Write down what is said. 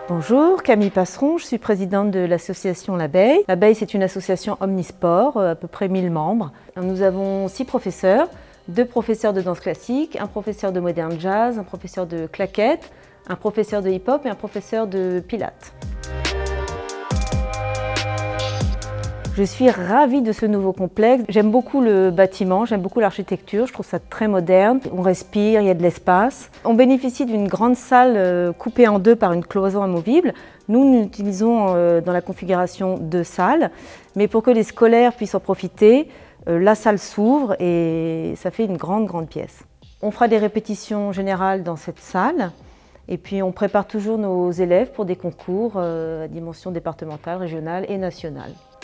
Bonjour, Camille Passeron, je suis présidente de l'association L'Abeille. L'Abeille, c'est une association omnisport, à peu près 1000 membres. Nous avons 6 professeurs, 2 professeurs de danse classique, un professeur de modern jazz, un professeur de claquettes, un professeur de hip-hop et un professeur de pilates. Je suis ravie de ce nouveau complexe. J'aime beaucoup le bâtiment, j'aime beaucoup l'architecture, je trouve ça très moderne. On respire, il y a de l'espace. On bénéficie d'une grande salle coupée en 2 par une cloison amovible. Nous utilisons dans la configuration 2 salles, mais pour que les scolaires puissent en profiter, la salle s'ouvre et ça fait une grande pièce. On fera des répétitions générales dans cette salle. Et puis on prépare toujours nos élèves pour des concours à dimension départementale, régionale et nationale.